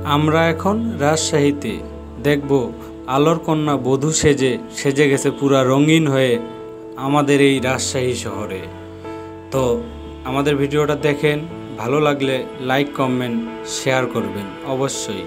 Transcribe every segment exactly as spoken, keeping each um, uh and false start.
আমরা এখন রাজশাহীতে দেখব আলোর কন্যা বধূ সেজে সেজে গেছে পুরা রঙিন হয়ে আমাদের এই রাজশাহী শহরে। তো আমাদের ভিডিওটা দেখেন, ভালো লাগলে লাইক কমেন্ট শেয়ার করবেন অবশ্যই।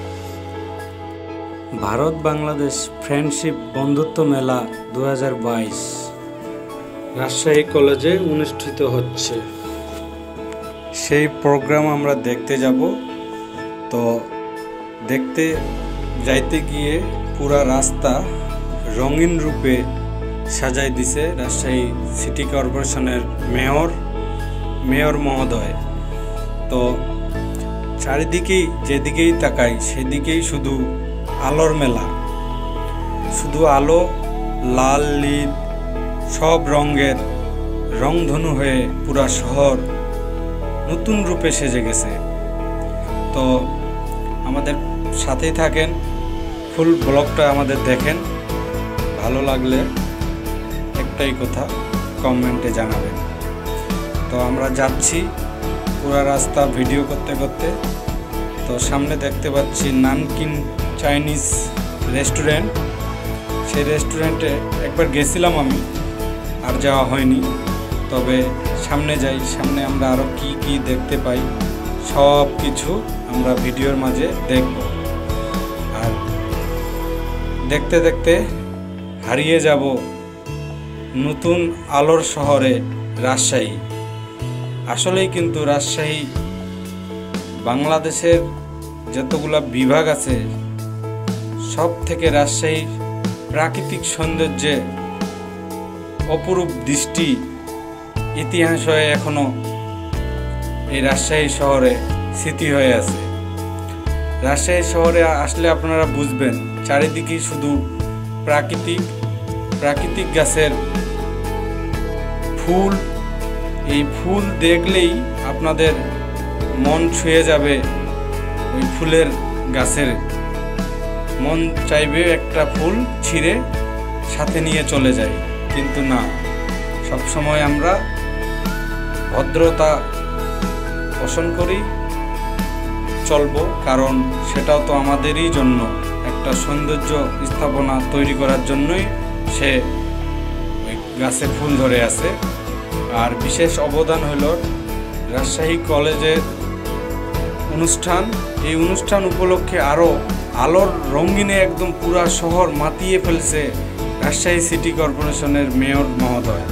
ভারত বাংলাদেশ ফ্রেন্ডশিপ বন্ধুত্ব মেলা দু হাজার বাইশ রাজশাহী কলেজে অনুষ্ঠিত হচ্ছে। সেই প্রোগ্রাম আমরা দেখতে যাব। তো দেখতে যাইতে গিয়ে পুরা রাস্তা রঙিন রূপে সাজাই দিছে রাজশাহী সিটি কর্পোরেশনের মেয়র মেয়র মহোদয়। তো চারিদিকেই যেদিকেই তাকাই সেদিকেই শুধু আলোর মেলা, শুধু আলো, লাল নীল সব রঙের রংধনু হয়ে পুরা শহর নতুন রূপে সেজে গেছে। তো আমাদের সাথেই থাকেন, ফুল ব্লগটা আমাদের দেখেন। ভালো লাগলে একটাই কথা কমেন্টে জানাবেন। তো আমরা যাচ্ছি পুরা রাস্তা ভিডিও করতে করতে। তো সামনে দেখতে পাচ্ছি নানকিন চাইনিজ রেস্টুরেন্ট। সেই রেস্টুরেন্টে একবার গেছিলাম আমি, আর যাওয়া হয়নি। তবে সামনে যাই, সামনে আমরা আরও কি কি দেখতে পাই সব কিছু আমরা ভিডিওর মাঝে দেখব। আর দেখতে দেখতে হারিয়ে যাব নতুন আলোর শহরে রাজশাহী। আসলেই কিন্তু রাজশাহী বাংলাদেশের যতগুলা বিভাগ আছে সব থেকে রাজশাহী প্রাকৃতিক সৌন্দর্যে অপরূপ দৃষ্টি ইতিহাস হয়ে এখনো এই রাজশাহী শহরে স্মৃতি হয়ে আছে। রাজশাহী শহরে আসলে আপনারা বুঝবেন চারিদিকে শুধু প্রাকৃতিক প্রাকৃতিক গাছের ফুল। এই ফুল দেখলেই আপনাদের মন ছুঁয়ে যাবে, ওই ফুলের গাছের মন চাইবে একটা ফুল ছিঁড়ে সাথে নিয়ে চলে যায়। কিন্তু না, সবসময় আমরা ভদ্রতা পোষণ করি, চলবো, কারণ সেটাও তো আমাদেরই জন্য একটা সৌন্দর্য স্থাপনা তৈরি করার জন্যই সে ওই গাছে ফুল ধরে আছে। আর বিশেষ অবদান হলো রাজশাহী কলেজের অনুষ্ঠান। এই অনুষ্ঠান উপলক্ষে আরও আলোর রঙিনে একদম পুরা শহর মাতিয়ে ফেলছে রাজশাহী সিটি কর্পোরেশনের মেয়র মহোদয়।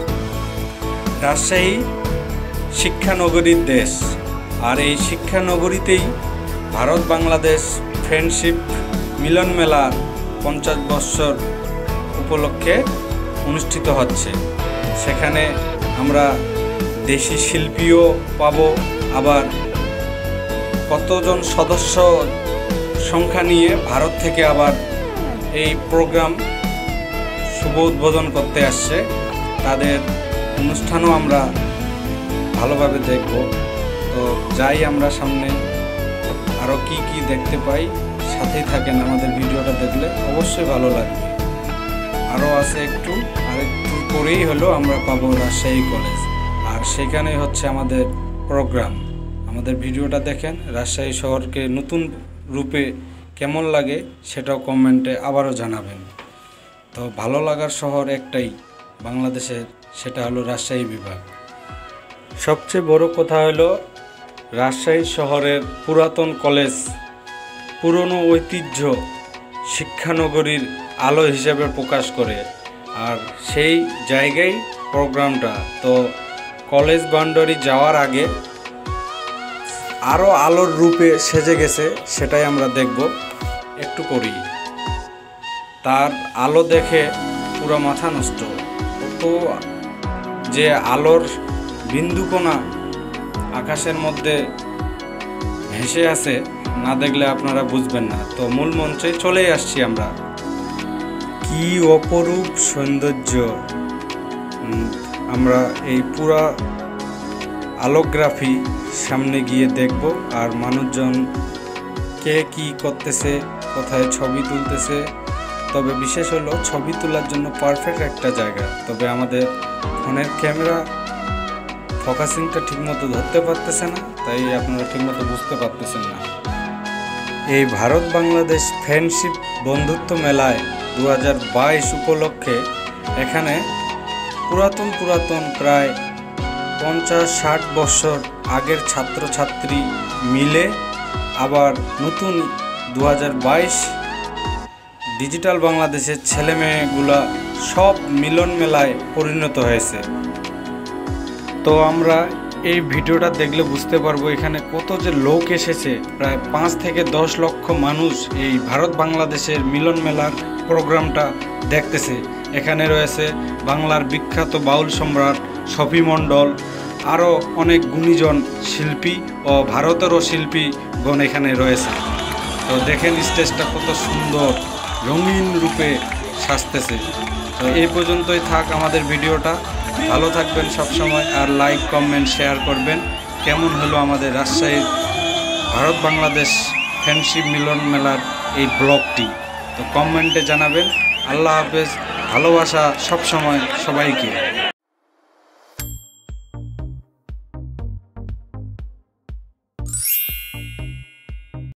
রাজশাহী শিক্ষানগরীর দেশ, আর এই শিক্ষানগরীতেই ভারত বাংলাদেশ ফ্রেন্ডশিপ মিলন মেলা পঞ্চাশ বৎসর উপলক্ষে অনুষ্ঠিত হচ্ছে। সেখানে আমরা দেশি শিল্পীও পাব, আবার কতজন সদস্য সংখ্যা নিয়ে ভারত থেকে আবার এই প্রোগ্রাম শুভ উদ্বোধন করতে আসছে। তাদের অনুষ্ঠানও আমরা ভালোভাবে দেখব। তো যাই আমরা সামনে, আরও কি কি দেখতে পাই সাথেই থাকেন। আমাদের ভিডিওটা দেখলে অবশ্যই ভালো লাগবে। আরও আছে একটু, আর একটু পরেই হলো আমরা পাবো রাজশাহী কলেজ, আর সেখানেই হচ্ছে আমাদের প্রোগ্রাম। আমাদের ভিডিওটা দেখেন, রাজশাহী শহরকে নতুন রূপে কেমন লাগে সেটাও কমেন্টে আবারও জানাবেন। তো ভালো লাগার শহর একটাই বাংলাদেশের, সেটা হলো রাজশাহী বিভাগ। সবচেয়ে বড় কথা হলো রাজশাহী শহরের পুরাতন কলেজ, পুরনো ঐতিহ্য শিক্ষানগরীর আলো হিসেবে প্রকাশ করে, আর সেই জায়গায় প্রোগ্রামটা। তো কলেজ বাউন্ডারি যাওয়ার আগে আরও আলোর রূপে সেজে গেছে, সেটাই আমরা দেখব একটু করি। তার আলো দেখে পুরো মাথা নষ্ট। তো যে আলোর বিন্দুকণা আকাশের মধ্যে ভেসে আছে, না দেখলে আপনারা বুঝবেন না। তো মূল মঞ্চে চলেই আসছি আমরা। কি অপরূপ সৌন্দর্য! আমরা এই পুরা আলোগ্রাফি সামনে গিয়ে দেখব, আর মানুষজন কে কি করতেছে, কোথায় ছবি তুলতেছে। তবে বিশেষ হলো ছবি তোলার জন্য পারফেক্ট একটা জায়গা। তবে আমাদের ফোনের ক্যামেরা ফোকাসিংটা ঠিকমতো ধরতে পারতেছে না, তাই আপনারা ঠিকমতো বুঝতে পারতেছেন না। এই ভারত বাংলাদেশ ফ্রেন্ডশিপ বন্ধুত্ব মেলায় দু হাজার বাইশ উপলক্ষে এখানে পুরাতন পুরাতন প্রায় পঞ্চাশ ষাট বছর আগের ছাত্রছাত্রী মিলে আবার নতুন দু হাজার বাইশ ডিজিটাল বাংলাদেশের ছেলেমেয়েগুলা সব মিলন মেলায় পরিণত হয়েছে। তো আমরা এই ভিডিওটা দেখলে বুঝতে পারবো এখানে কত যে লোক এসেছে। প্রায় পাঁচ থেকে দশ লক্ষ মানুষ এই ভারত বাংলাদেশের মিলন মেলার প্রোগ্রামটা দেখতেছে। এখানে রয়েছে বাংলার বিখ্যাত বাউল সম্রাট শফি মণ্ডল, আরও অনেক গুণীজন শিল্পী ও ভারতেরও শিল্পীগণ এখানে রয়েছে। তো দেখেন স্টেজটা কত সুন্দর রঙিন রূপে সাজতেছে। তো এই পর্যন্তই থাক আমাদের ভিডিওটা। ভালো থাকবেন সবসময়, আর লাইক কমেন্ট শেয়ার করবেন। কেমন হলো আমাদের রাজশাহীর ভারত বাংলাদেশ ফ্রেন্ডশিপ মিলন মেলার এই ব্লগটি, তো কমেন্টে জানাবেন। আল্লাহ হাফেজ, ভালোবাসা সবসময় সবাইকে।